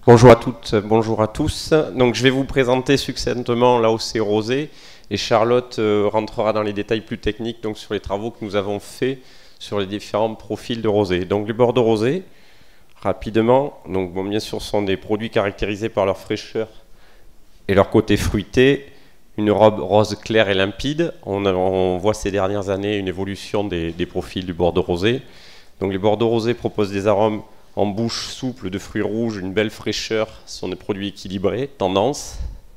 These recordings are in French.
Bonjour à toutes, bonjour à tous. Donc je vais vous présenter succinctement l'AOC rosé et Charlotte rentrera dans les détails plus techniques donc sur les travaux que nous avons faits sur les différents profils de rosé. Donc les bordeaux rosés, rapidement, donc bon, bien sûr sont des produits caractérisés par leur fraîcheur et leur côté fruité, une robe rose claire et limpide. On voit ces dernières années une évolution des profils du bordeaux rosé. Donc les bordeaux rosés proposent des arômes en bouche souple de fruits rouges, une belle fraîcheur, ce sont des produits équilibrés, tendance.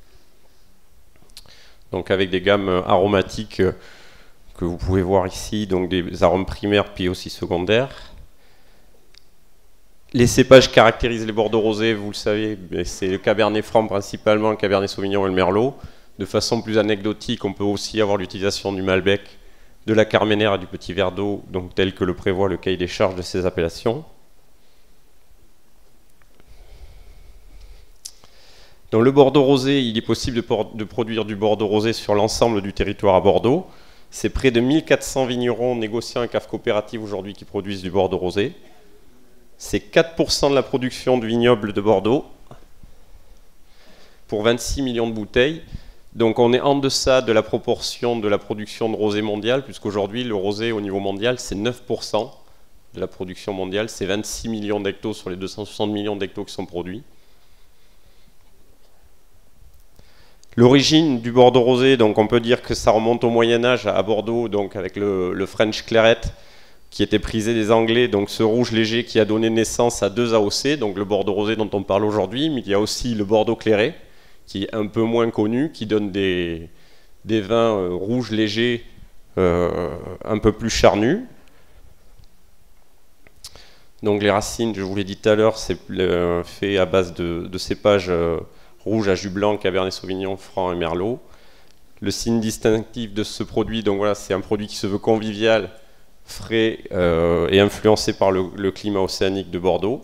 Donc avec des gammes aromatiques que vous pouvez voir ici, donc des arômes primaires puis aussi secondaires. Les cépages caractérisent les bordeaux rosés, vous le savez, c'est le Cabernet Franc principalement, le Cabernet Sauvignon et le Merlot. De façon plus anecdotique, on peut aussi avoir l'utilisation du Malbec, de la Carmenère et du petit verre d'eau, donc tel que le prévoit le cahier des charges de ces appellations. Dans le bordeaux rosé, il est possible de produire du bordeaux rosé sur l'ensemble du territoire à Bordeaux. C'est près de 1400 vignerons, négociants et caves coopératives aujourd'hui qui produisent du bordeaux rosé. C'est 4% de la production du vignoble de Bordeaux pour 26 millions de bouteilles. Donc on est en deçà de la proportion de la production de rosé mondiale, puisqu'aujourd'hui le rosé au niveau mondial c'est 9% de la production mondiale, c'est 26 millions d'hectos sur les 260 millions d'hectos qui sont produits. L'origine du bordeaux rosé, donc on peut dire que ça remonte au Moyen-Âge à Bordeaux, donc avec le French Claret qui était prisé des Anglais, donc ce rouge léger qui a donné naissance à deux AOC, donc le bordeaux rosé dont on parle aujourd'hui, mais il y a aussi le bordeaux clairé qui est un peu moins connu, qui donne des vins rouges légers un peu plus charnus. Donc les racines, je vous l'ai dit tout à l'heure, c'est fait à base de cépages rouge à jus blanc, Cabernet Sauvignon, Franc et Merlot. Le signe distinctif de ce produit, donc voilà, c'est un produit qui se veut convivial, frais et influencé par le climat océanique de Bordeaux.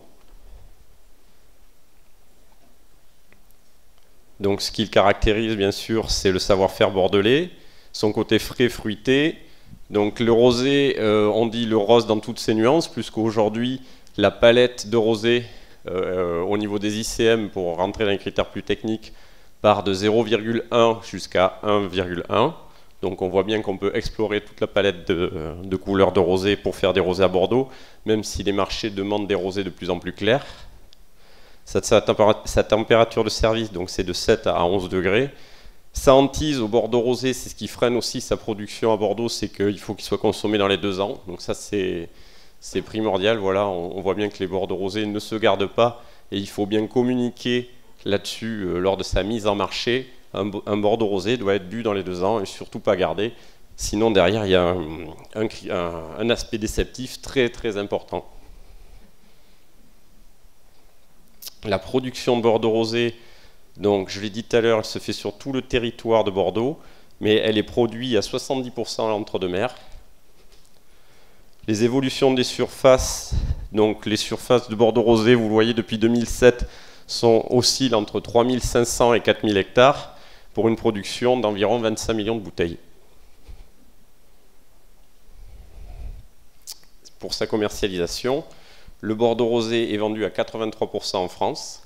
Donc ce qui le caractérise, bien sûr, c'est le savoir-faire bordelais, son côté frais, fruité. Donc le rosé, on dit le rose dans toutes ses nuances, puisqu'aujourd'hui, la palette de rosé au niveau des ICM, pour rentrer dans les critères plus techniques, part de 0,1 jusqu'à 1,1. Donc on voit bien qu'on peut explorer toute la palette de couleurs de rosé pour faire des rosés à Bordeaux, même si les marchés demandent des rosés de plus en plus clairs. Sa température de service, donc c'est de 7 à 11 degrés. Sa hantise au bordeaux rosé, c'est ce qui freine aussi sa production à Bordeaux, c'est qu'il faut qu'il soit consommé dans les 2 ans. Donc ça c'est primordial, voilà, on voit bien que les bordeaux rosés ne se gardent pas et il faut bien communiquer là-dessus lors de sa mise en marché. Un bordeaux rosé doit être bu dans les 2 ans et surtout pas gardé, sinon derrière il y a un aspect déceptif très très important. La production de bordeaux rosé, donc je l'ai dit tout à l'heure, elle se fait sur tout le territoire de Bordeaux, mais elle est produite à 70% à l'entre-deux-mer. Les évolutions des surfaces, donc les surfaces de bordeaux rosé, vous le voyez depuis 2007, oscillent entre 3500 et 4000 hectares pour une production d'environ 25 millions de bouteilles. Pour sa commercialisation, le bordeaux rosé est vendu à 83% en France,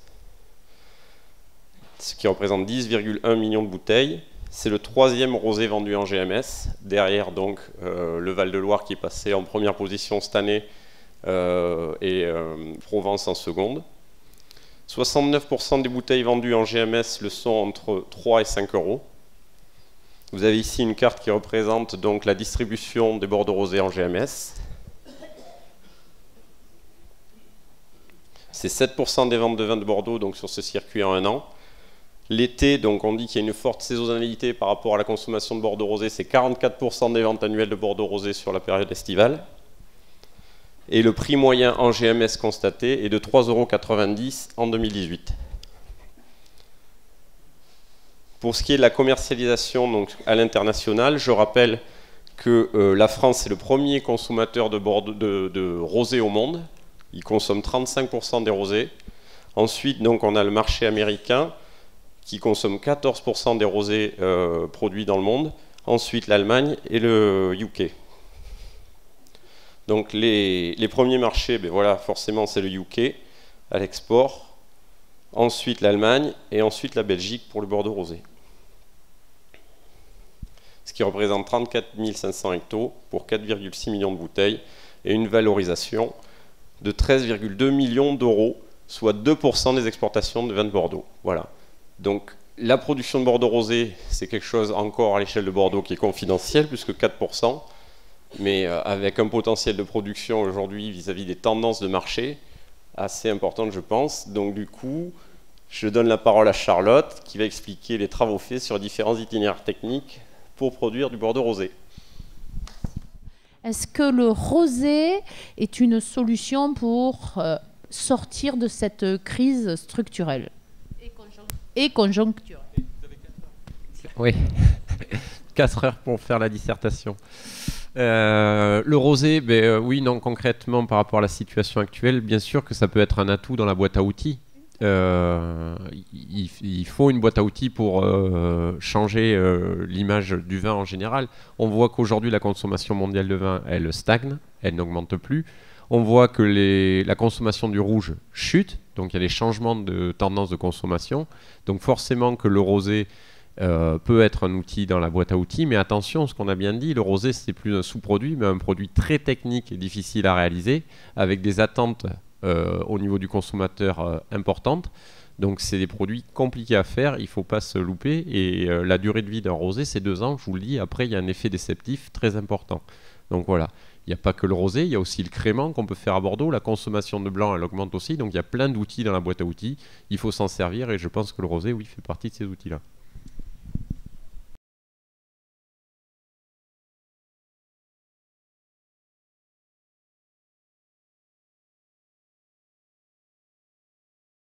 ce qui représente 10,1 millions de bouteilles. C'est le 3e rosé vendu en GMS, derrière donc le Val-de-Loire qui est passé en première position cette année et Provence en seconde. 69% des bouteilles vendues en GMS le sont entre 3 et 5 euros. Vous avez ici une carte qui représente donc la distribution des bordeaux rosés en GMS. C'est 7% des ventes de vin de Bordeaux donc sur ce circuit en 1 an. L'été, donc on dit qu'il y a une forte saisonnalité par rapport à la consommation de bordeaux rosé, c'est 44% des ventes annuelles de bordeaux rosé sur la période estivale. Et le prix moyen en GMS constaté est de 3,90 € en 2018. Pour ce qui est de la commercialisation donc, à l'international, je rappelle que la France est le premier consommateur de rosé au monde. Il consomme 35% des rosés. Ensuite, donc, on a le marché américain qui consomme 14% des rosés produits dans le monde. Ensuite, l'Allemagne et le UK. Donc, les premiers marchés, ben voilà, forcément, c'est le UK à l'export. ensuite l'Allemagne et ensuite la Belgique pour le Bordeaux rosé. Ce qui représente 34 500 hectos pour 4,6 millions de bouteilles et une valorisation de 13,2 millions d'euros, soit 2% des exportations de vin de Bordeaux. Voilà. Donc la production de Bordeaux rosé, c'est quelque chose encore à l'échelle de Bordeaux qui est confidentiel, plus que 4%, mais avec un potentiel de production aujourd'hui vis-à-vis des tendances de marché assez importante, je pense. Donc du coup, je donne la parole à Charlotte qui va expliquer les travaux faits sur différents itinéraires techniques pour produire du Bordeaux rosé. Est-ce que le rosé est une solution pour sortir de cette crise structurelle et conjoncturelle? Oui, 4 heures pour faire la dissertation. Le rosé, oui, non, concrètement, par rapport à la situation actuelle, bien sûr que ça peut être un atout dans la boîte à outils. Il faut une boîte à outils pour changer l'image du vin en général. On voit qu'aujourd'hui la consommation mondiale de vin, elle stagne, elle n'augmente plus. On voit que la consommation du rouge chute, donc il y a des changements de tendance de consommation. Donc forcément que le rosé peut être un outil dans la boîte à outils, mais attention, ce qu'on a bien dit, le rosé c'est plus un sous-produit, mais un produit très technique et difficile à réaliser, avec des attentes au niveau du consommateur importante. Donc c'est des produits compliqués à faire, il ne faut pas se louper, et la durée de vie d'un rosé c'est 2 ans, je vous le dis. Après il y a un effet déceptif très important. Donc voilà, il n'y a pas que le rosé, il y a aussi le crément qu'on peut faire à Bordeaux, la consommation de blanc elle augmente aussi, donc il y a plein d'outils dans la boîte à outils, il faut s'en servir, et je pense que le rosé, oui, fait partie de ces outils là.